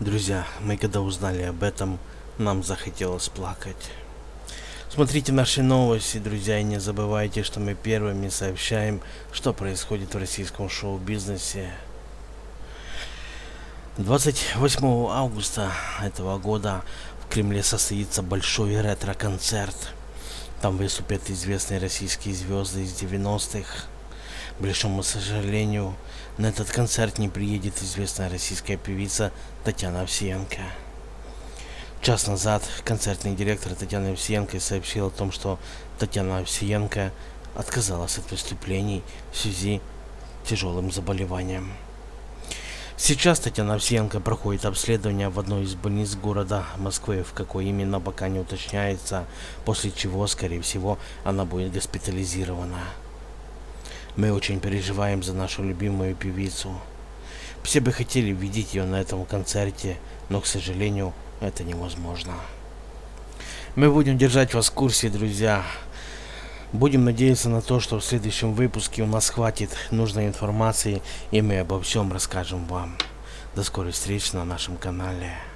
Друзья, мы когда узнали об этом, нам захотелось плакать. Смотрите наши новости, друзья, и не забывайте, что мы первыми сообщаем, что происходит в российском шоу-бизнесе. 28 августа этого года в Кремле состоится большой ретро-концерт. Там выступят известные российские звезды из 90-х. К большому сожалению, на этот концерт не приедет известная российская певица Татьяна Овсиенко. Час назад концертный директор Татьяна Овсиенко сообщил о том, что Татьяна Овсиенко отказалась от выступлений в связи с тяжелым заболеванием. Сейчас Татьяна Овсиенко проходит обследование в одной из больниц города Москвы, в какой именно пока не уточняется, после чего, скорее всего, она будет госпитализирована. Мы очень переживаем за нашу любимую певицу. Все бы хотели видеть ее на этом концерте, но, к сожалению, это невозможно. Мы будем держать вас в курсе, друзья. Будем надеяться на то, что в следующем выпуске у нас хватит нужной информации, и мы обо всем расскажем вам. До скорой встречи на нашем канале.